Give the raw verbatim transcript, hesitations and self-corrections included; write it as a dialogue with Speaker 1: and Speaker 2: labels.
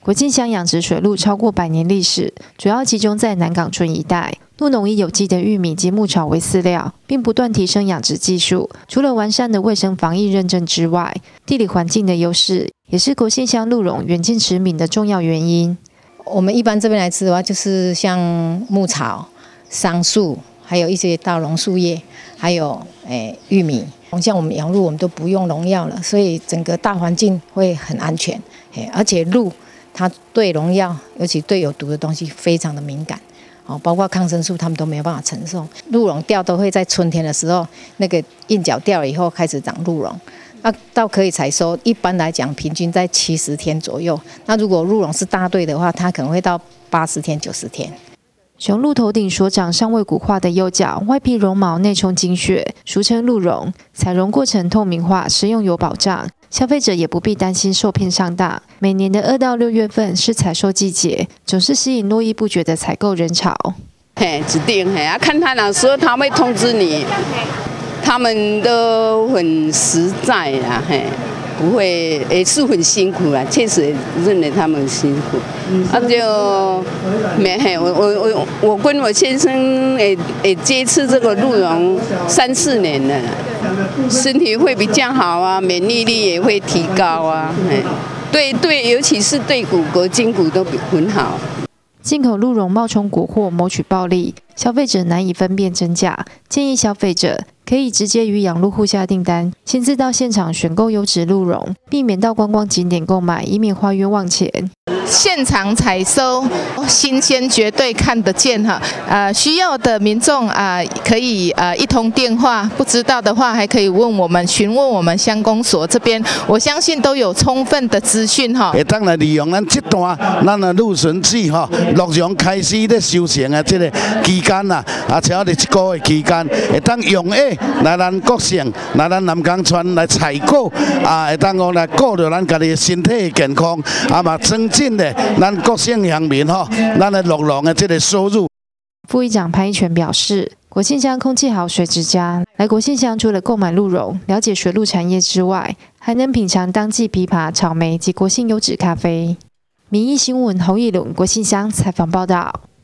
Speaker 1: 国庆乡养殖水鹿超过百年历史，主要集中在南港村一带。鹿农以有机的玉米及牧草为饲料，并不断提升养殖技术。除了完善的卫生防疫认证之外，地理环境的优势也是国庆乡鹿茸远近驰名的重要原因。
Speaker 2: 我们一般这边来吃的话，就是像牧草、桑树，还有一些稻蓉树叶，还有诶玉米。像我们养鹿，我们都不用农药了，所以整个大环境会很安全。而且鹿它对农药，尤其对有毒的东西非常的敏感，哦，包括抗生素，它们都没有办法承受。鹿茸掉都会在春天的时候，那个硬角掉了以后开始长鹿茸，那到可以采收，一般来讲平均在七十天左右。那如果鹿茸是大对的话，它可能会到八十天、九十天。
Speaker 1: 雄鹿头顶所长尚未骨化的幼角，外皮绒毛，内充精血，俗称鹿茸。采绒过程透明化，食用有保障，消费者也不必担心受骗上当。每年的二到六月份是采收季节，总是吸引络绎不绝的采购人潮。
Speaker 3: 嘿，指定嘿啊，看他哪时候他会通知你，他们都很实在啦，嘿。不会，也是很辛苦啦，确实认为他们很辛苦。啊，就没嘿，我我我我跟我先生也也接触这个鹿茸三四年了，身体会比较好啊，免疫力也会提高啊，嘿，对对，尤其是对骨骼筋骨都很好。
Speaker 1: 进口鹿茸冒充国货，谋取暴利，消费者难以分辨真假。建议消费者可以直接与养鹿户下订单，亲自到现场选购优质鹿茸，避免到观光景点购买，以免花冤枉钱。
Speaker 4: 现场采收，新鲜绝对看得见哈。呃，需要的民众啊、呃，可以呃一通电话，不知道的话还可以问我们，询问我们乡公所这边，我相信都有充分的资讯哈。
Speaker 5: 会当来利用咱这段咱的鹿茸季哈，鹿茸开始咧收成的这个期间呐，啊，且咧一个月期间，会当用诶来咱国省，来咱南港村来采购啊，会当讲来顾到咱家己身体健康，啊嘛增进。咱国省乡民哈，咱的鹿茸的这个收入。
Speaker 1: 副议长潘一全表示，国庆乡空气好、水质佳，来国庆乡除了购买鹿茸、了解水鹿产业之外，还能品尝当季枇杷、草莓及国庆优质咖啡。民意新闻侯义伦国庆乡采访报道。